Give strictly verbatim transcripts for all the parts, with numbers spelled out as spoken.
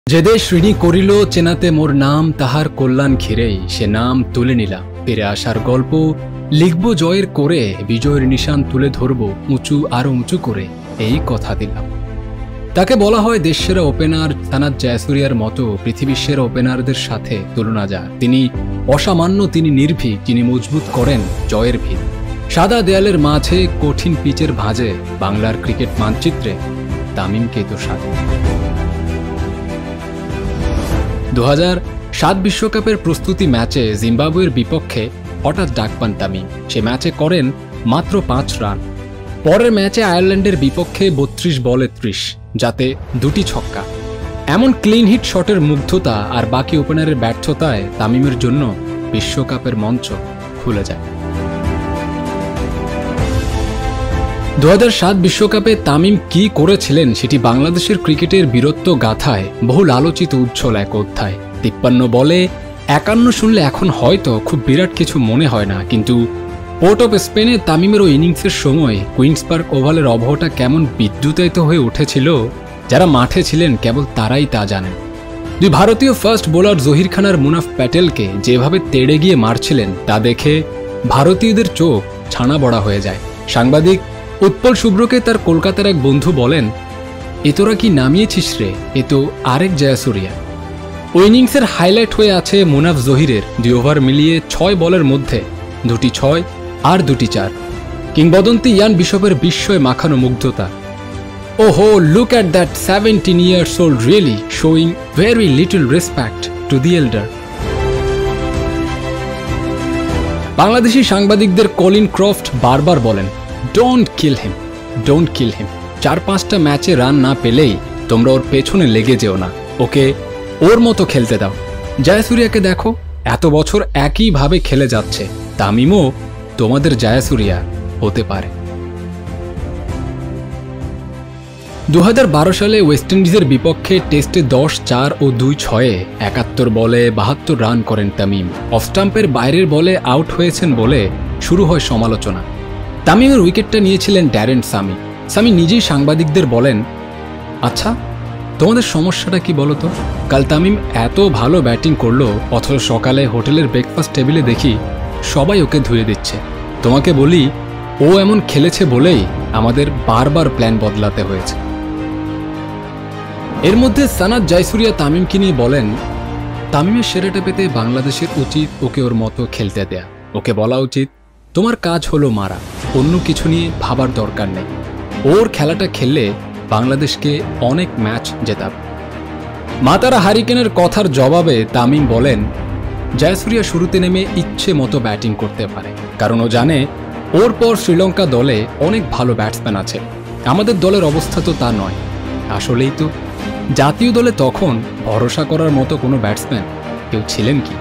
যে দেশ ঋণী করিল চেনাতে মোর নাম তাহার কল্যাণ ঘিরেই সে নাম তুলে নিলাম ফিরে আসার গল্প লিখব জয়ের করে বিজয়ের নিশান তুলে ধরব উঁচু আরো উঁচু করে এই কথা দিলাম। তাকে বলা হয় দেশসেরা ওপেনার সানাত জয়াসুরিয়ার মতো পৃথিবীর সেরা ওপেনারদের সাথে তুলনা যায়। তিনি অসামান্য, তিনি নির্ভীক, যিনি মজবুত করেন জয়ের ভিত। সাদা দেয়ালের মাঝে কঠিন পিচের ভাঁজে বাংলার ক্রিকেট মানচিত্রে তামিমকে তো সাজে। দু হাজার সাত বিশ্বকাপের প্রস্তুতি ম্যাচে জিম্বাবুয়ের বিপক্ষে হঠাৎ ডাক পান তামিম। সে ম্যাচে করেন মাত্র পাঁচ রান। পরের ম্যাচে আয়ারল্যান্ডের বিপক্ষে বত্রিশ বলে ত্রিশ, যাতে দুটি ছক্কা। এমন ক্লিন হিট শটের মুগ্ধতা আর বাকি ওপেনারের ব্যর্থতায় তামিমের জন্য বিশ্বকাপের মঞ্চ খুলে যায়। দু হাজার সাত বিশ্বকাপে তামিম কি করেছিলেন সেটি বাংলাদেশের ক্রিকেটের বীরত্ব গাথায় বহুল আলোচিত উজ্জ্বল এক অধ্যায়। তিপ্পান্ন বলে একান্ন শুনলে এখন হয়তো খুব বিরাট কিছু মনে হয় না, কিন্তু পোর্ট অফ স্পেনে তামিমের ওই ইনিংসের সময় কুইন্স পার্ক ওভালের অবহটা কেমন বিদ্যুতায়িত হয়ে উঠেছিল, যারা মাঠে ছিলেন কেবল তারাই তা জানেন। দুই ভারতীয় ফাস্ট বোলার জহির খান আর মুনাফ প্যাটেলকে যেভাবে তেড়ে গিয়ে মারছিলেন তা দেখে ভারতীয়দের চোখ ছানা বড়া হয়ে যায়। সাংবাদিক উৎপল শুভ্রকে তার কলকাতার এক বন্ধু বলেন, এ তোরা কি নামিয়েছিস রে, এ তো আরেক জয়াসুরিয়া। ওই ইনিংসের হাইলাইট হয়ে আছে মুনাফ জহিরের দুই ওভার মিলিয়ে ছয় বলের মধ্যে দুটি ছয় আর দুটি চার। কিংবদন্তি ইয়ান বিশপের বিস্ময় মাখানো মুগ্ধতা। ওহো, look at that seventeen years old really showing very little respect to the elder. Bangladeshi সাংবাদিকদের কলিন ক্রফট বারবার বলেন, ডোন্ট কিল হিম, ডোন্ট কিল হিম। চার পাঁচটা ম্যাচে রান না পেলেই তোমরা ওর পেছনে লেগে যেও না, ওকে ওর মতো খেলতে দাও। জয়াসুরিয়াকে দেখো, এত বছর একইভাবে খেলে যাচ্ছে। তামিমও তোমাদের জয়াসুরিয়া হতে পারে। দু হাজার বারো সালে ওয়েস্ট ইন্ডিজের বিপক্ষে টেস্টে দশ চার ও দুই ছয়ে একাত্তর বলে বাহাত্তর রান করেন তামিম। অফ স্টাম্পের বাইরের বলে আউট হয়েছেন বলে শুরু হয় সমালোচনা। তামিমের উইকেটটা নিয়েছিলেন ড্যারেন সামি। সামি নিজেই সাংবাদিকদের বলেন, আচ্ছা তোমাদের সমস্যাটা কি বলো তো? কাল তামিম এত ভালো ব্যাটিং করলো, অথচ সকালে হোটেলের ব্রেকফাস্ট টেবিলে দেখি সবাই ওকে ধুয়ে দিচ্ছে। তোমাকে বলি, ও এমন খেলেছে বলেই আমাদের বারবার প্ল্যান বদলাতে হয়েছে। এর মধ্যে সানাত জয়াসুরিয়া তামিমকে নিয়ে বলেন, তামিমের সেরাটা পেতে বাংলাদেশের উচিত ওকে ওর মতো খেলতে দেয়া। ওকে বলা উচিত, তোমার কাজ হলো মারা, অন্য কিছু নিয়ে ভাবার দরকার নেই। ওর খেলাটা খেললে বাংলাদেশকে অনেক ম্যাচ জেতাবে। মাতারা হারিকেনের কথার জবাবে তামিম বলেন, জয়াসুরিয়া শুরুতে নেমে ইচ্ছে মতো ব্যাটিং করতে পারে, কারণ ও জানে ওর পর শ্রীলঙ্কা দলে অনেক ভালো ব্যাটসম্যান আছে। আমাদের দলের অবস্থা তো তা নয়। আসলেই তো জাতীয় দলে তখন ভরসা করার মতো কোনো ব্যাটসম্যান কেউ ছিলেন কি?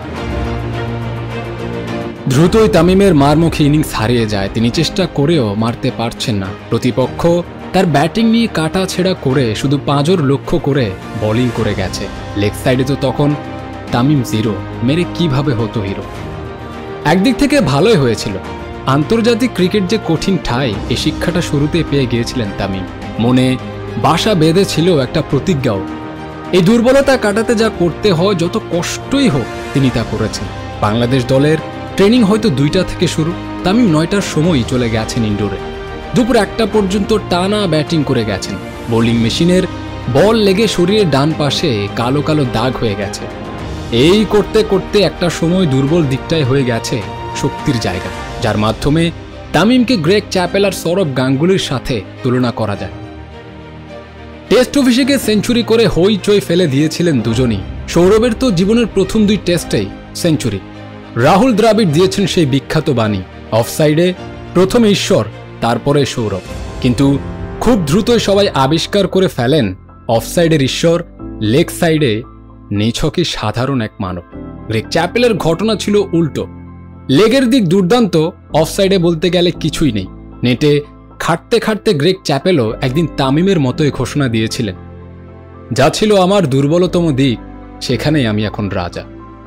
দ্রুতই তামিমের মারমুখী ইনিংস হারিয়ে যায়। তিনি চেষ্টা করেও মারতে পারছেন না। প্রতিপক্ষ তার ব্যাটিং নিয়ে কাটা ছেঁড়া করে শুধু পাঁজর লক্ষ্য করে বোলিং করে গেছে। লেগ সাইডে তো তখন তামিম জিরো, মেরে কিভাবে হতো হিরো। একদিক থেকে ভালোই হয়েছিল, আন্তর্জাতিক ক্রিকেট যে কঠিন ঠাই এ শিক্ষাটা শুরুতে পেয়ে গিয়েছিলেন তামিম। মনে বাসা বেঁধেছিল একটা প্রতিজ্ঞাও। এই দুর্বলতা কাটাতে যা করতে হয়, যত কষ্টই হোক তিনি তা করেছেন। বাংলাদেশ দলের ট্রেনিং হয়তো দুইটা থেকে শুরু। তামিম নয়টার সময়ই চলে গেছেন ইনডোরে। দুপুর একটা পর্যন্ত টানা ব্যাটিং করে গেছেন। বোলিং মেশিনের বল লেগে শরীরের ডান পাশে কালো কালো দাগ হয়ে গেছে। এই করতে করতে একটা সময় দুর্বল দিকটাই হয়ে গেছে শক্তির জায়গা, যার মাধ্যমে তামিমকে গ্রেগ চ্যাপেল আর সৌরভ গাঙ্গুলির সাথে তুলনা করা যায়। টেস্ট অভিষেকে সেঞ্চুরি করে হইচই ফেলে দিয়েছিলেন দুজনই। সৌরভের তো জীবনের প্রথম দুই টেস্টেই সেঞ্চুরি। রাহুল দ্রাবিড় দিয়েছেন সেই বিখ্যাত বাণী, অফসাইডে প্রথমে ঈশ্বর, তারপরে সৌরভ। কিন্তু খুব দ্রুতই সবাই আবিষ্কার করে ফেলেন অফসাইডের ঈশ্বর লেগ সাইডে নিছকই সাধারণ এক মানব। গ্রেগ চ্যাপেলের ঘটনা ছিল উল্টো। লেগের দিক দুর্দান্ত, অফসাইডে বলতে গেলে কিছুই নেই। নেটে খাটতে খাটতে গ্রেগ চ্যাপেলও একদিন তামিমের মতোই ঘোষণা দিয়েছিলেন, যা ছিল আমার দুর্বলতম দিক, সেখানেই আমি এখন রাজা।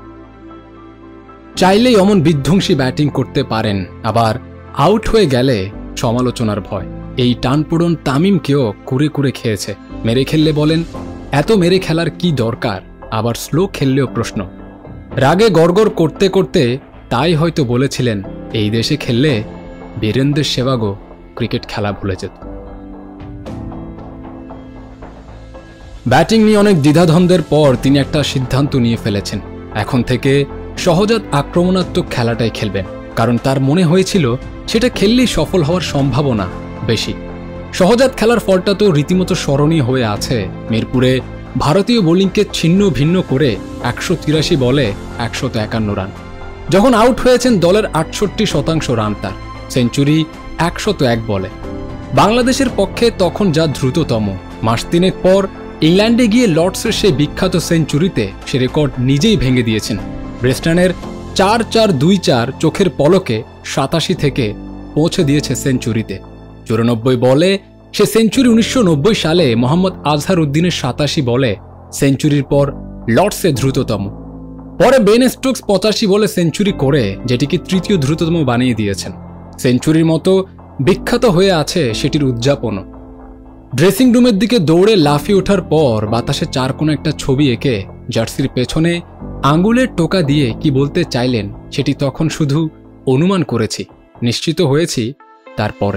চাইলেই অমন বিধ্বংসী ব্যাটিং করতে পারেন, আবার আউট হয়ে গেলে সমালোচনার ভয়। এই টানপোড়ন তামিমকেও কুরে কুরে খেয়েছে। মেরে খেললে বলেন, এত মেরে খেলার কি দরকার, আবার স্লো খেললেও প্রশ্ন। রাগে গড়গড় করতে করতে তাই হয়তো বলেছিলেন, এই দেশে খেললে বীরেন্দ্র সেবাগও ক্রিকেট খেলা ভুলে যেত। ব্যাটিং নিয়ে অনেক দ্বিধাদ্বন্দ্বের পর তিনি একটা সিদ্ধান্ত নিয়ে ফেলেছেন, এখন থেকে সহজাত আক্রমণাত্মক খেলাটাই খেলবেন, কারণ তার মনে হয়েছিল সেটা খেললেই সফল হওয়ার সম্ভাবনা বেশি। সহজাত খেলার ফলটা তো রীতিমতো স্মরণীয় হয়ে আছে। মিরপুরে ভারতীয় বোলিংকে ছিন্ন ভিন্ন করে একশো তিরাশি বলে একশত একান্ন রান। যখন আউট হয়েছেন দলের আটষট্টি শতাংশ রান তার, সেঞ্চুরি একশত এক বলে। বাংলাদেশের পক্ষে তখন যা দ্রুততম। মাস তিনেক পর ইংল্যান্ডে গিয়ে লর্ডসের সেই বিখ্যাত সেঞ্চুরিতে সে রেকর্ড নিজেই ভেঙে দিয়েছেন। ব্রেস্টনের চার চার দুই চার চোখের পলকে সাতাশি থেকে পৌঁছে দিয়েছে সেঞ্চুরিতে। চুরানব্বই বলে সে সেঞ্চুরি উনিশশো নব্বই সালে মোহাম্মদ আজহার উদ্দিনের সাতাশি বলে সেঞ্চুরির পর লর্ডসে দ্রুততম। পরে বেন স্টোকস পঁচাশি বলে সেঞ্চুরি করে যেটিকে তৃতীয় দ্রুততম বানিয়ে দিয়েছেন। সেঞ্চুরির মতো বিখ্যাত হয়ে আছে সেটির উদযাপনও। ড্রেসিং রুমের দিকে দৌড়ে লাফিয়ে ওঠার পর বাতাসে চার কোনো একটা ছবি এঁকে জার্সির পেছনে আঙ্গুলের টোকা দিয়ে কি বলতে চাইলেন সেটি তখন শুধু অনুমান করেছি, নিশ্চিত হয়েছি তারপরে।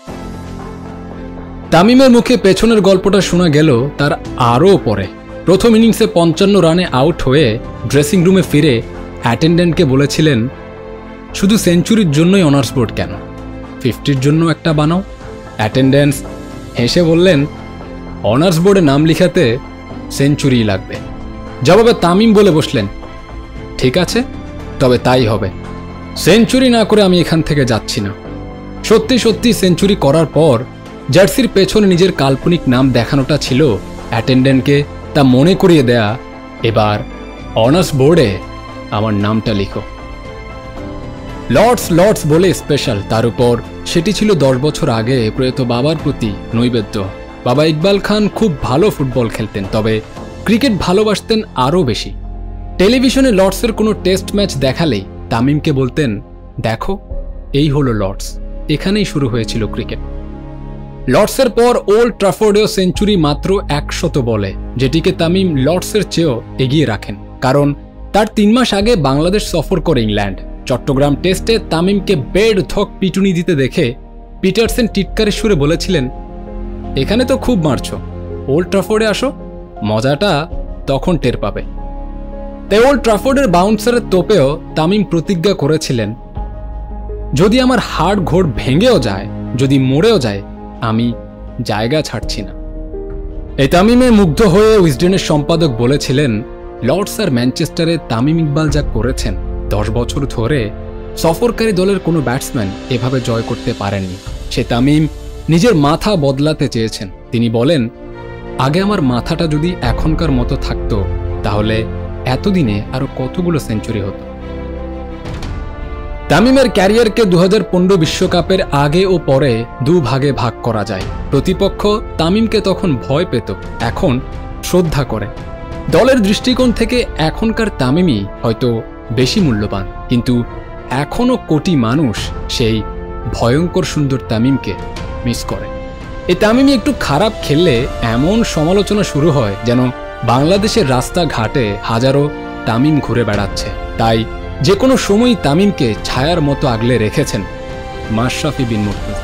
তামিমের মুখে পেছনের গল্পটা শোনা গেল তার আরও পরে। প্রথম ইনিংসে পঞ্চান্ন রানে আউট হয়ে ড্রেসিং রুমে ফিরে অ্যাটেন্ডেন্টকে বলেছিলেন, শুধু সেঞ্চুরির জন্যই অনার্স বোর্ড কেন, ফিফটির জন্য একটা বানাও। অ্যাটেন্ডেন্স হেসে বললেন, অনার্স বোর্ডে নাম লিখাতে সেঞ্চুরিই লাগবে। জবাবে তামিম বলে বসলেন, ঠিক আছে, তবে তাই হবে। সেঞ্চুরি না করে আমি এখান থেকে যাচ্ছি না। সত্যি সত্যি সেঞ্চুরি করার পর জার্সির পেছনে নিজের কাল্পনিক নাম দেখানোটা ছিল অ্যাটেন্ডেন্টকে তা মনে করিয়ে দেয়া, এবার অনার্স বোর্ডে আমার নামটা লিখো। লর্ডস লর্ডস বলে স্পেশাল, তার উপর সেটি ছিল দশ বছর আগে প্রয়াত বাবার প্রতি নৈবেদ্য। বাবা ইকবাল খান খুব ভালো ফুটবল খেলতেন, তবে ক্রিকেট ভালোবাসতেন আরও বেশি। টেলিভিশনে লর্ডসের কোনো টেস্ট ম্যাচ দেখালেই তামিমকে বলতেন, দেখো এই হলো লর্ডস, এখানেই শুরু হয়েছিল ক্রিকেট। লর্ডসের পর ওল্ড ট্রাফোর্ডেও সেঞ্চুরি মাত্র একশত বলে, যেটিকে তামিম লর্ডসের চেয়েও এগিয়ে রাখেন, কারণ তার তিন মাস আগে বাংলাদেশ সফর করে ইংল্যান্ড। চট্টগ্রাম টেস্টে তামিমকে বেড থক পিটুনি দিতে দেখে পিটারসেন টিটকারের সুরে বলেছিলেন, এখানে তো খুব মারছ, ওল্ড ট্রাফোর্ডে আসো, মজাটা তখন টের পাবে। তাই ওল্ড ট্রাফোর্ডের বাউন্সারের তোপেও তামিম প্রতিজ্ঞা করেছিলেন, যদি আমার হাড় ঘোড় ভেঙেও যায়, যদি মরেও যায়, আমি জায়গা ছাড়ছি না। এই তামিমে মুগ্ধ হয়ে উইজডেনের সম্পাদক বলেছিলেন, লর্ডস আর ম্যানচেস্টারে তামিম ইকবাল যা করেছেন, দশ বছর ধরে সফরকারী দলের কোনো ব্যাটসম্যান এভাবে জয় করতে পারেননি। সে তামিম নিজের মাথা বদলাতে চেয়েছেন। তিনি বলেন, আগে আমার মাথাটা যদি এখনকার মতো থাকতো, তাহলে এতদিনে আরো কতগুলো সেঞ্চুরি হতো। তামিমের ক্যারিয়ারকে দু হাজার পনেরো বিশ্বকাপের আগে ও পরে দু ভাগে ভাগ করা যায়। প্রতিপক্ষ তামিমকে তখন ভয় পেত, এখন শ্রদ্ধা করে। দলের দৃষ্টিকোণ থেকে এখনকার তামিমই হয়তো বেশি মূল্যবান, কিন্তু এখনও কোটি মানুষ সেই ভয়ঙ্কর সুন্দর তামিমকে মিস করে। এই তামিমই একটু খারাপ খেললে এমন সমালোচনা শুরু হয় যেন বাংলাদেশের রাস্তাঘাটে হাজারো তামিম ঘুরে বেড়াচ্ছে। তাই যে কোনো সময়ই তামিমকে ছায়ার মতো আগলে রেখেছেন মাশরাফি বিন মুর্তজা।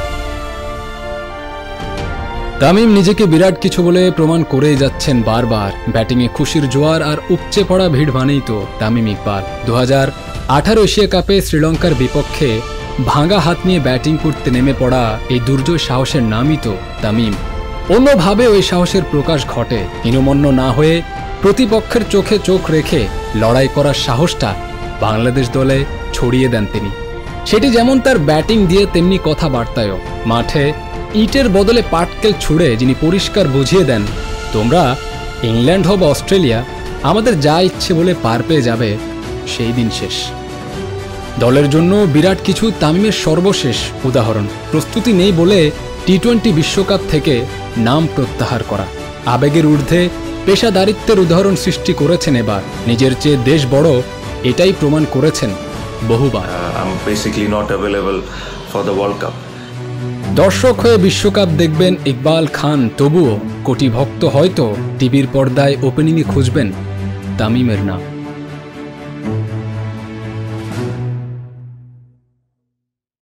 তামিম নিজেকে বিরাট কিছু বলে প্রমাণ করেই যাচ্ছেন বারবার। ব্যাটিংয়ে খুশির জোয়ার আর উপচে পড়া ভিড় মানেই তো তামিম ইকবাল। দু হাজার আঠারো এশিয়া কাপে শ্রীলঙ্কার বিপক্ষে ভাঙা হাত নিয়ে ব্যাটিং করতে নেমে পড়া এই দুর্জয় সাহসের নামই তো তামিম। অন্যভাবে ওই সাহসের প্রকাশ ঘটে। হীনমন্য না হয়ে প্রতিপক্ষের চোখে চোখ রেখে লড়াই করার সাহসটা বাংলাদেশ দলে ছড়িয়ে দেন তিনি। সেটি যেমন তার ব্যাটিং দিয়ে, তেমনি কথাবার্তায়ও। মাঠে ইটের বদলে পাটকেল ছুড়ে যিনি পরিষ্কার বুঝিয়ে দেন, তোমরা ইংল্যান্ড হোক বা অস্ট্রেলিয়া, আমাদের যা ইচ্ছে বলে পার পেয়ে যাবে, সেই দিন শেষ। দলের জন্য বিরাট কিছু তামিমের সর্বশেষ উদাহরণ। প্রস্তুতি নেই বলে টি টোয়েন্টি বিশ্বকাপ থেকে নাম প্রত্যাহার করা। আবেগের ঊর্ধ্বে পেশাদারিত্বের উদাহরণ সৃষ্টি করেছেন এবার। নিজের চেয়ে দেশ বড়, এটাই প্রমাণ করেছেন বহুবার। I'm basically not available for the World Cup. দর্শক হয়ে বিশ্বকাপ দেখবেন ইকবাল খান, তবুও কোটি ভক্ত হয়তো টিভির পর্দায় ওপেনিংয়ে খুঁজবেন তামিমের নাম।